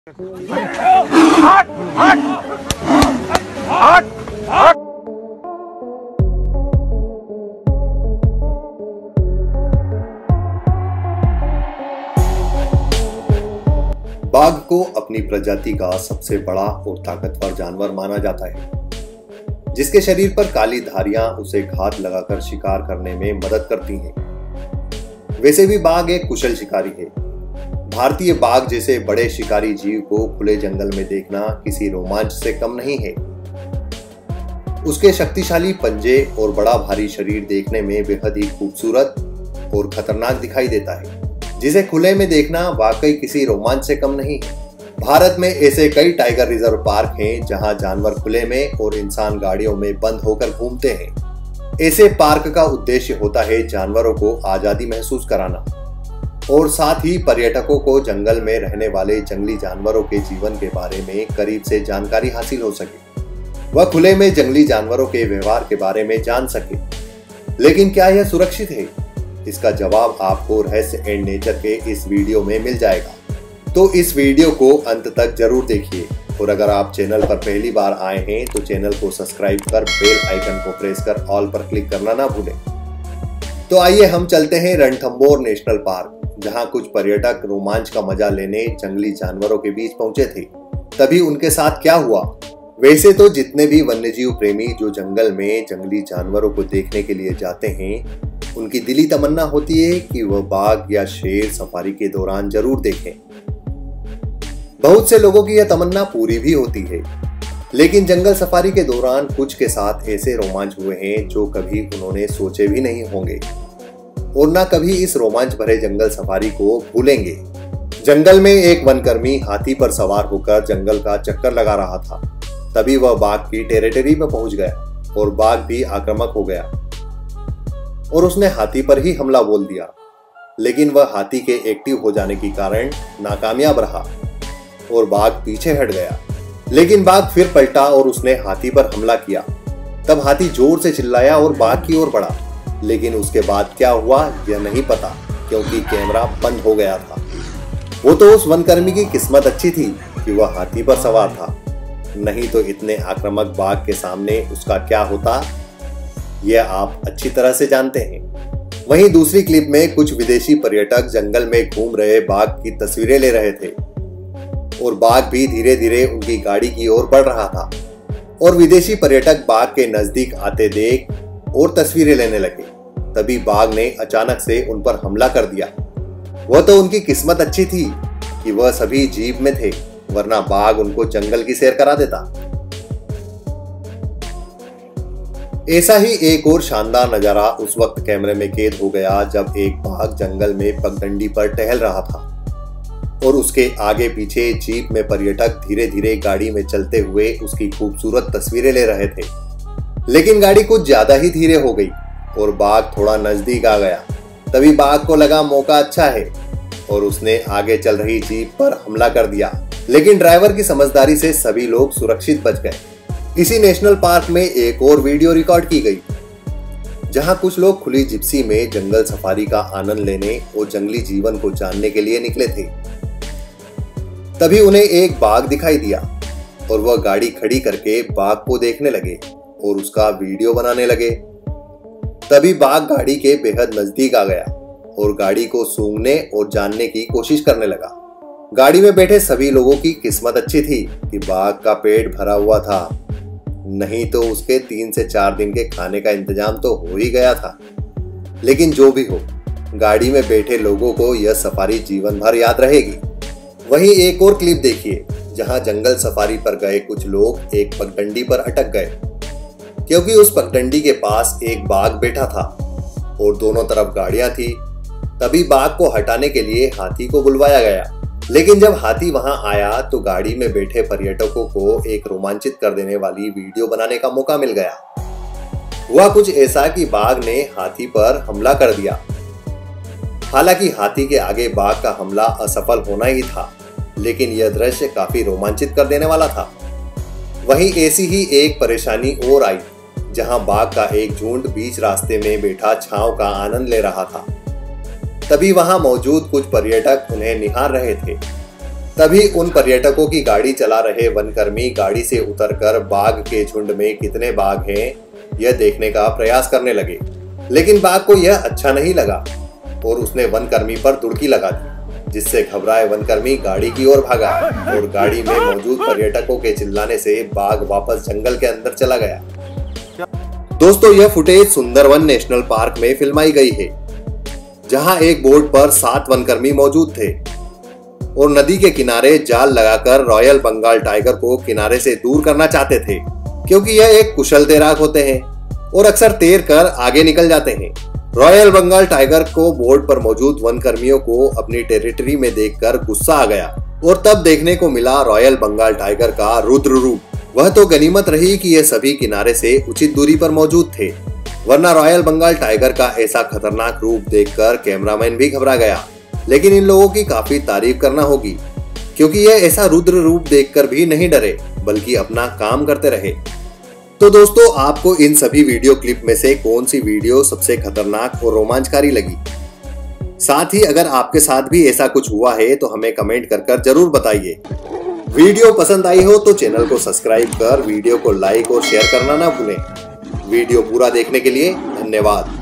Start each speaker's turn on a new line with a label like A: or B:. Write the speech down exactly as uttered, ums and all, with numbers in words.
A: हट, हट, हट, हट।
B: बाघ को अपनी प्रजाति का सबसे बड़ा और ताकतवर जानवर माना जाता है, जिसके शरीर पर काली धारियां उसे घात लगाकर शिकार करने में मदद करती हैं। वैसे भी बाघ एक कुशल शिकारी है। भारतीय बाघ जैसे बड़े शिकारी जीव को खुले जंगल में देखना किसी रोमांच से कम नहीं है। उसके शक्तिशाली पंजे और बड़ा भारी शरीर देखने में बेहद ही खूबसूरत और खतरनाक दिखाई देता है, जिसे खुले में देखना वाकई किसी रोमांच से कम नहीं है। भारत में ऐसे कई टाइगर रिजर्व पार्क हैं जहां जानवर खुले में और इंसान गाड़ियों में बंद होकर घूमते हैं। ऐसे पार्क का उद्देश्य होता है जानवरों को आजादी महसूस कराना और साथ ही पर्यटकों को जंगल में रहने वाले जंगली जानवरों के जीवन के बारे में करीब से जानकारी हासिल हो सके, वह खुले में जंगली जानवरों के व्यवहार के बारे में जान सके। लेकिन क्या यह सुरक्षित है? इसका जवाब आपको रहस्य एंड नेचर के इस वीडियो में मिल जाएगा, तो इस वीडियो को अंत तक जरूर देखिए। और अगर आप चैनल पर पहली बार आए हैं तो चैनल को सब्सक्राइब कर बेल आइकन को प्रेस कर ऑल पर क्लिक करना ना भूलें। तो आइए हम चलते हैं रणथंभौर नेशनल पार्क, जहां कुछ पर्यटक रोमांच का मजा लेने जंगली जानवरों के बीच पहुंचे थे। तभी उनके साथ क्या हुआ? वैसे तो जितने भी वन्यजीव प्रेमी जो जंगल में जंगली जानवरों को देखने के लिए जाते हैं, उनकी दिली तमन्ना होती है कि वह बाघ या शेर सफारी के दौरान जरूर देखें। बहुत से लोगों की यह तमन्ना पूरी भी होती है, लेकिन जंगल सफारी के दौरान कुछ के साथ ऐसे रोमांच हुए हैं जो कभी उन्होंने सोचे भी नहीं होंगे और ना कभी इस रोमांच भरे जंगल सफारी को भूलेंगे। जंगल में एक वनकर्मी हाथी पर सवार होकर जंगल का चक्कर लगा रहा था। तभी वह बाघ की टेरिटरी में पहुंच गया और बाघ भी आक्रामक हो गया और उसने हाथी पर ही हमला बोल दिया। लेकिन वह हाथी के एक्टिव हो जाने के कारण नाकामयाब रहा और बाघ पीछे हट गया। लेकिन बाघ फिर पलटा और उसने हाथी पर हमला किया। तब हाथी जोर से चिल्लाया और बाघ की ओर बढ़ा, लेकिन उसके बाद क्या हुआ यह नहीं पता, क्योंकि कैमरा बंद हो गया था। वो तो उस वनकर्मी की किस्मत अच्छी थी कि वह हाथी पर सवार था, नहीं तो इतने आक्रामक बाघ के सामने उसका क्या होता यह आप अच्छी तरह से जानते हैं। वहीं दूसरी क्लिप में कुछ विदेशी पर्यटक जंगल में घूम रहे बाघ की तस्वीरें ले रहे थे और बाघ भी धीरे धीरे उनकी गाड़ी की ओर बढ़ रहा था और विदेशी पर्यटक बाघ के नजदीक आते देख और तस्वीरें लेने लगे। तभी बाघ ने अचानक से उन पर हमला कर दिया। वह तो उनकी किस्मत अच्छी थी कि वह सभी जीप में थे, वरना बाघ उनको जंगल की सैर करा देता। ऐसा ही एक और शानदार नजारा उस वक्त कैमरे में कैद हो गया जब एक बाघ जंगल में पगडंडी पर टहल रहा था और उसके आगे पीछे जीप में पर्यटक धीरे धीरे गाड़ी में चलते हुए उसकी खूबसूरत तस्वीरें ले रहे थे। लेकिन गाड़ी कुछ ज्यादा ही धीरे हो गई और बाघ थोड़ा नजदीक आ गया। तभी बाघ को लगा मौका अच्छा है और उसने आगे चल रही जीप पर हमला कर दिया। लेकिन ड्राइवर की समझदारी से सभी लोग सुरक्षित बच गए। इसी नेशनल पार्क में एक और वीडियो रिकॉर्ड की गई, जहां कुछ लोग खुली जिप्सी में जंगल सफारी का आनंद लेने और जंगली जीवन को जानने के लिए निकले थे। तभी उन्हें एक बाघ दिखाई दिया और वह गाड़ी खड़ी करके बाघ को देखने लगे और उसका वीडियो बनाने लगे। तभी बाघ गाड़ी के बेहद नजदीक आ गया और गाड़ी को सूंघने और जानने की कोशिश करने लगा। गाड़ी में बैठे सभी लोगों की किस्मत अच्छी थी कि बाघ का पेट भरा हुआ था, नहीं तो उसके तीन से चार दिन के खाने का इंतजाम तो हो ही गया था। लेकिन जो भी हो, गाड़ी में बैठे लोगों को यह सफारी जीवन भर याद रहेगी। वहीं एक और क्लिप देखिए, जहां जंगल सफारी पर गए कुछ लोग एक पगडंडी पर अटक गए, क्योंकि उस पगडंडी के पास एक बाघ बैठा था और दोनों तरफ गाड़ियां थी। तभी बाघ को हटाने के लिए हाथी को बुलवाया गया। लेकिन जब हाथी वहां आया तो गाड़ी में बैठे पर्यटकों को एक रोमांचित कर देने वाली वीडियो बनाने का मौका मिल गया। हुआ कुछ ऐसा कि बाघ ने हाथी पर हमला कर दिया। हालांकि हाथी के आगे बाघ का हमला असफल होना ही था, लेकिन यह दृश्य काफी रोमांचित कर देने वाला था। वहीं ऐसी ही एक परेशानी और आई, जहां बाघ का एक झुंड बीच रास्ते में बैठा छांव का आनंद ले रहा था। तभी वहां मौजूद कुछ पर्यटक उन्हें निहार रहे थे तभी उन पर्यटकों की गाड़ी चला रहे वनकर्मी गाड़ी से उतरकर बाघ के झुंड में कितने बाघ हैं यह देखने का प्रयास करने लगे। लेकिन बाघ को यह अच्छा नहीं लगा और उसने वनकर्मी पर दुड़की लगा दी, जिससे घबराए वनकर्मी गाड़ी की ओर भागा और गाड़ी में मौजूद पर्यटकों के चिल्लाने से बाघ वापस जंगल के अंदर चला गया। दोस्तों, यह फुटेज सुंदरवन नेशनल पार्क में फिल्माई गई है, जहां एक बोट पर सात वनकर्मी मौजूद थे और नदी के किनारे जाल लगाकर रॉयल बंगाल टाइगर को किनारे से दूर करना चाहते थे, क्योंकि यह एक कुशल तैराक होते हैं और अक्सर तैर कर आगे निकल जाते हैं। रॉयल बंगाल टाइगर को बोट पर मौजूद वनकर्मियों को अपनी टेरिटरी में देखकर गुस्सा आ गया और तब देखने को मिला रॉयल बंगाल टाइगर का रुद्र रूप। वह तो गनीमत रही कि यह सभी किनारे से उचित दूरी पर मौजूद थे, वरना रॉयल बंगाल टाइगर का ऐसा खतरनाक रूप देखकर कैमरामैन भी घबरा गया। लेकिन इन लोगों की काफी तारीफ करना होगी, क्योंकि यह ऐसा रुद्र रूप देखकर भी नहीं डरे बल्कि अपना काम करते रहे। तो दोस्तों, आपको इन सभी वीडियो क्लिप में से कौन सी वीडियो सबसे खतरनाक और रोमांचकारी लगी? साथ ही अगर आपके साथ भी ऐसा कुछ हुआ है तो हमें कमेंट कर कर जरूर बताइए। वीडियो पसंद आई हो तो चैनल को सब्सक्राइब कर वीडियो को लाइक और शेयर करना ना भूलें। वीडियो पूरा देखने के लिए धन्यवाद।